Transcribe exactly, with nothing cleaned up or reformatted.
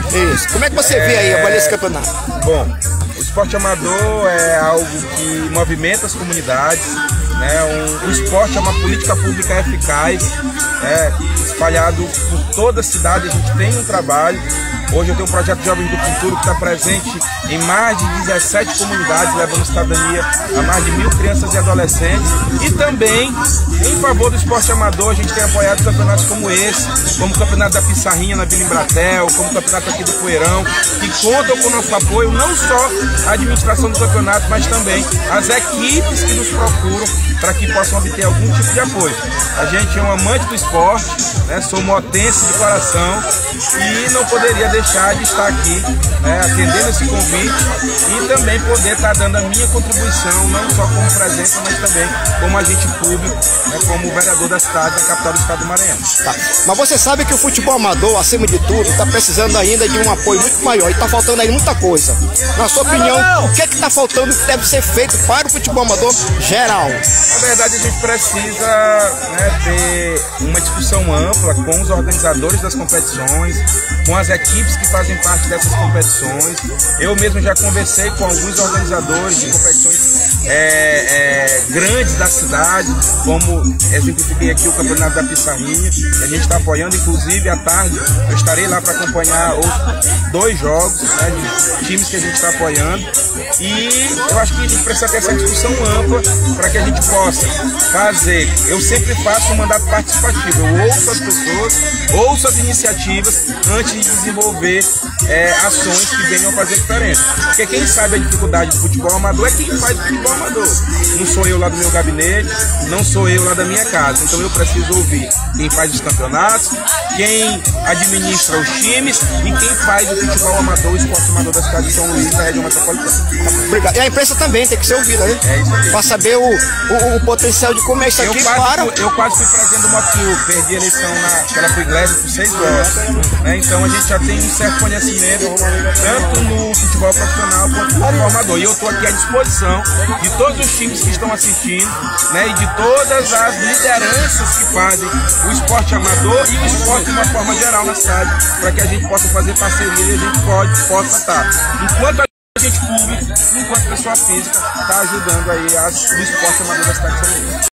Isso. Como é que você é... vê aí agora esse campeonato? Bom, o esporte amador é algo que movimenta as comunidades, né? Um, o esporte é uma política pública eficaz, né? Espalhado por toda a cidade. A gente tem um trabalho. Hoje eu tenho um projeto Jovens do Futuro que está presente em mais de dezessete comunidades, levando cidadania a mais de mil crianças e adolescentes. E também, em favor do esporte amador, a gente tem apoiado campeonatos como esse, como o campeonato da Pissarrinha na Vila Embratel, como o campeonato aqui do Poeirão, que contam com o nosso apoio, não só a administração do campeonato, mas também as equipes que nos procuram para que possam obter algum tipo de apoio. A gente é um amante do esporte, né? Sou motense de coração e não poderia deixar de estar aqui, né, atendendo esse convite e também poder estar dando a minha contribuição, não só como presença, mas também como agente público, né, como vereador da cidade, da capital do estado do Maranhão. Tá. Mas você sabe que o futebol amador, acima de tudo, está precisando ainda de um apoio muito maior e está faltando aí muita coisa. Na sua opinião, o que é que está faltando que deve ser feito para o futebol amador geral? Na verdade, a gente precisa, né, ter uma discussão ampla com os organizadores das competições, com as equipes que fazem parte dessas competições. Eu mesmo já conversei com alguns organizadores de competições é, é, grandes da cidade, como exemplifiquei aqui o campeonato da Pissarrinha, que a gente está apoiando. Inclusive à tarde eu estarei lá para acompanhar os dois jogos, né, de times que a gente está apoiando. E eu acho que a gente precisa ter essa discussão ampla para que a gente possa fazer. Eu sempre faço um mandato participativo, eu ouço as pessoas, ouço as iniciativas antes de desenvolver é, ações que venham fazer diferença. Porque quem sabe a dificuldade do futebol amador é quem faz o futebol amador. Não sou eu lá do meu gabinete, não sou eu lá da minha casa. Então eu preciso ouvir quem faz os campeonatos, quem administra os times e quem faz o futebol amador, o esporte amador da cidade de São Luís, da região metropolitana. Obrigado. E a imprensa também tem que ser ouvida, né? É isso aí. Para saber o, o, o potencial de como é isso aqui. Eu quase, para... eu quase fui presidente do Motiu, perdi a eleição na, pela Puiglese por seis votos. Né? Então a gente já tem um certo conhecimento, tanto no futebol profissional quanto no futebol amador. E eu estou aqui à disposição de todos os times que estão assistindo, né? E de todas as lideranças que fazem o esporte amador e o esporte de uma forma geral na cidade, para que a gente possa fazer parceria e a gente pode, possa estar. Enquanto a gente público, enquanto pessoa física, está ajudando aí as, o esporte amador da cidade de São Luís.